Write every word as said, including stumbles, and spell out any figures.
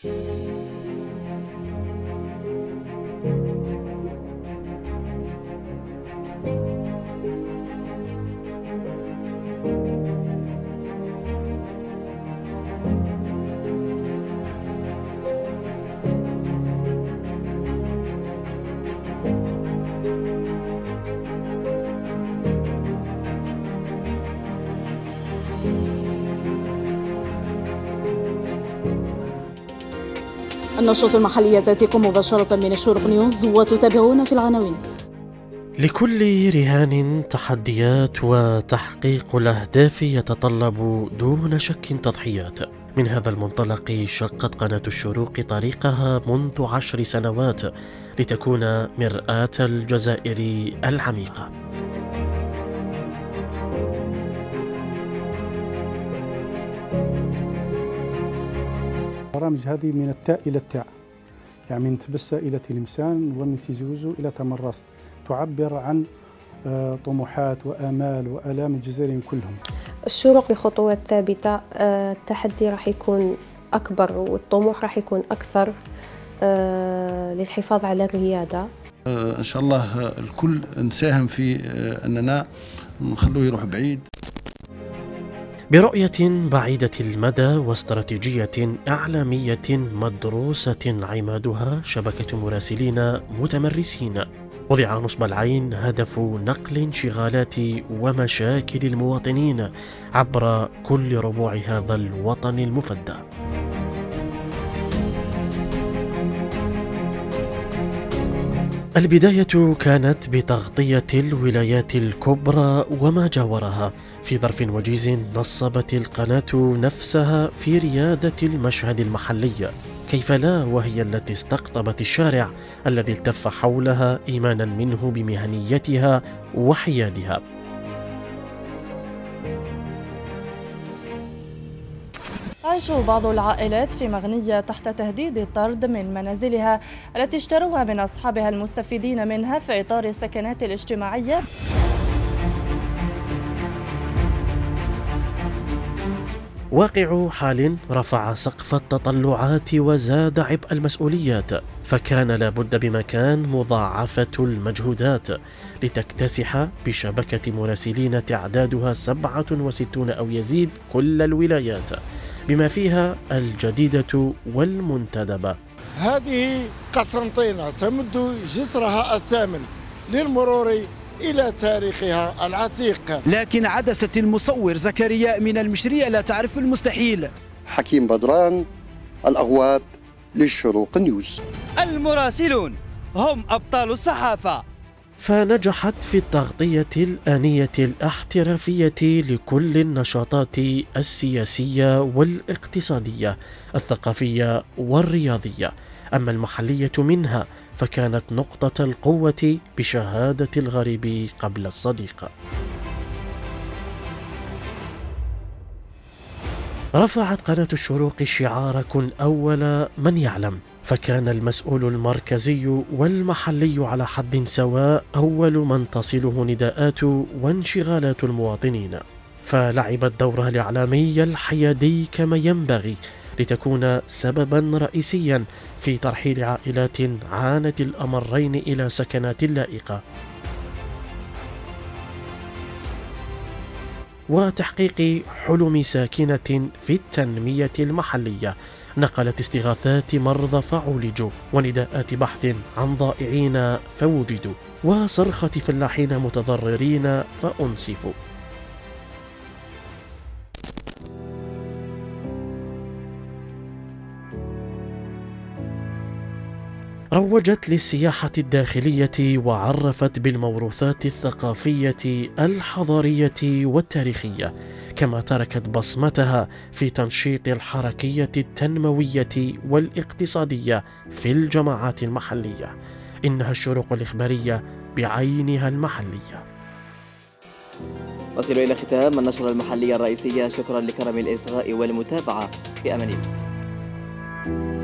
النشرة المحلية تأتيكم مباشرة من الشروق نيوز، وتتابعون في العناوين. لكل رهان تحديات، وتحقيق الأهداف يتطلب دون شك تضحيات. من هذا المنطلق شقت قناة الشروق طريقها منذ عشر سنوات لتكون مرآة الجزائر العميقة. البرامج هذه من التاء إلى التاء، يعني من تبسة إلى تلمسان ومن تيزوزو إلى تمرست، تعبر عن طموحات وآمال وآلام الجزائريين كلهم. الشروق بخطوات ثابتة، التحدي راح يكون أكبر والطموح راح يكون أكثر للحفاظ على الريادة. إن شاء الله الكل نساهم في أننا نخلوه يروح بعيد. برؤية بعيدة المدى واستراتيجية إعلامية مدروسة عمادها شبكة مراسلين متمرسين، وضع نصب العين هدف نقل انشغالات ومشاكل المواطنين عبر كل ربوع هذا الوطن المفدى. البداية كانت بتغطية الولايات الكبرى وما جاورها. في ظرف وجيز نصبت القناة نفسها في ريادة المشهد المحلي، كيف لا وهي التي استقطبت الشارع الذي التف حولها إيمانا منه بمهنيتها وحيادها. تعيش بعض العائلات في مغنية تحت تهديد الطرد من منازلها التي اشتروها من أصحابها المستفيدين منها في إطار السكنات الاجتماعية. واقع حال رفع سقف التطلعات وزاد عبء المسؤوليات، فكان لابد بمكان مضاعفة المجهودات لتكتسح بشبكة مراسلين تعدادها سبعة وستون أو يزيد كل الولايات، بما فيها الجديدة والمنتدبة. هذه قسنطينة تمد جسرها الثامن للمرور إلى تاريخها العتيق، لكن عدسة المصور زكريا من المشرية لا تعرف المستحيل. حكيم بدران، الأغواط للشروق نيوز. المراسلون هم أبطال الصحافة. فنجحت في التغطية الآنية الاحترافية لكل النشاطات السياسية والاقتصادية، الثقافية والرياضية. أما المحلية منها فكانت نقطة القوة بشهادة الغريب قبل الصديق. رفعت قناة الشروق شعار كن أول من يعلم، فكان المسؤول المركزي والمحلي على حد سواء أول من تصله نداءات وانشغالات المواطنين، فلعبت دورها الإعلامي الحيادي كما ينبغي لتكون سببا رئيسيا في ترحيل عائلات عانت الأمرين إلى سكنات لائقة، وتحقيق حلم ساكنة في التنمية المحلية. نقلت استغاثات مرضى فعولجوا، ونداءات بحث عن ضائعين فوجدوا، وصرخة فلاحين متضررين فأنسفوا. روجت للسياحة الداخلية وعرفت بالموروثات الثقافية الحضارية والتاريخية، كما تركت بصمتها في تنشيط الحركية التنموية والاقتصادية في الجماعات المحلية. إنها الشروق الإخبارية بعينها المحلية. نصل إلى ختام النشرة المحلية الرئيسية. شكرا لكرم الإصغاء والمتابعة. بأمان الله.